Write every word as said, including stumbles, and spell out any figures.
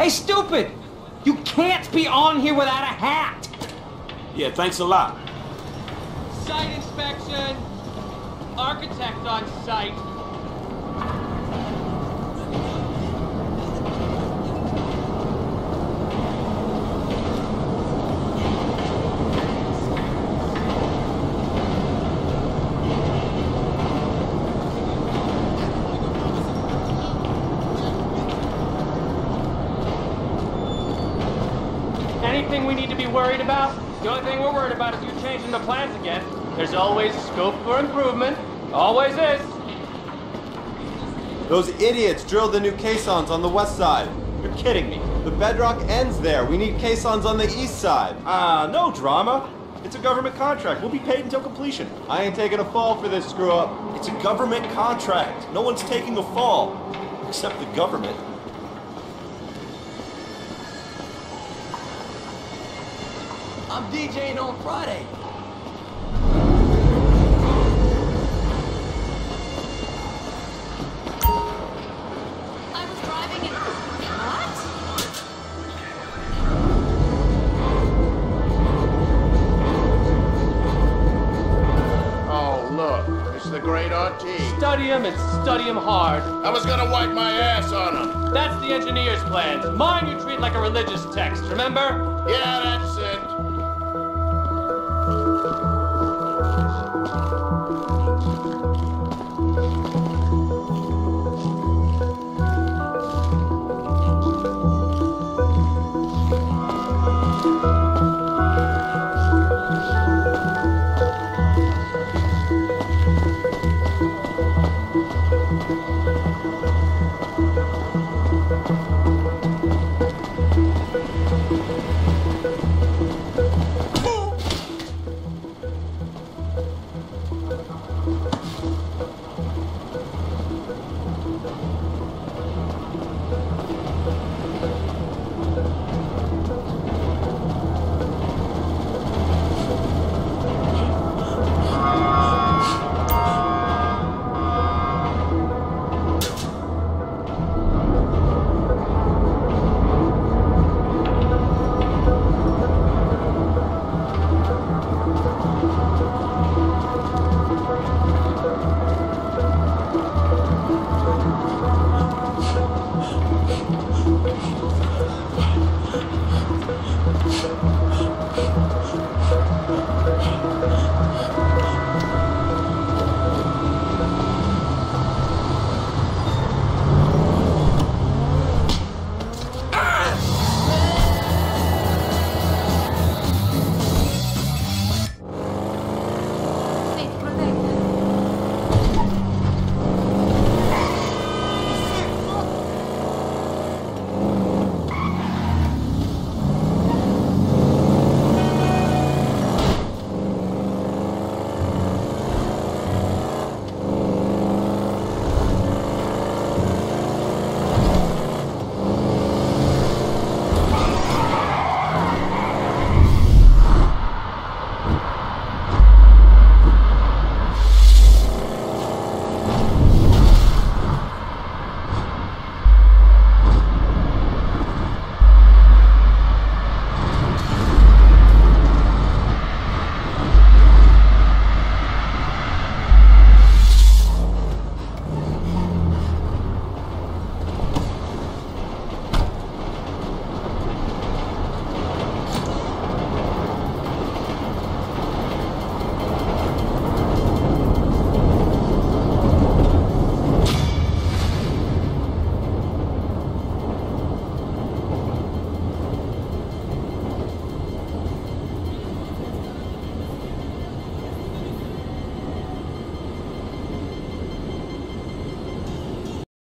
Hey, stupid! You can't be on here without a hat! Yeah, thanks a lot. Site inspection. Architect on site. Anything we need to be worried about? The only thing we're worried about is you changing the plans again. There's always scope for improvement. Always is. Those idiots drilled the new caissons on the west side. You're kidding me. The bedrock ends there. We need caissons on the east side. Ah, uh, no drama. It's a government contract. We'll be paid until completion. I ain't taking a fall for this screw up. It's a government contract. No one's taking a fall. Except the government. I'm DJing on Friday. I was driving and... What? Oh, look. It's the great Artie. Study 'em and study 'em hard. I was gonna wipe my ass on him. That's the engineer's plans. Mine you treat like a religious text, remember? Yeah, that's it.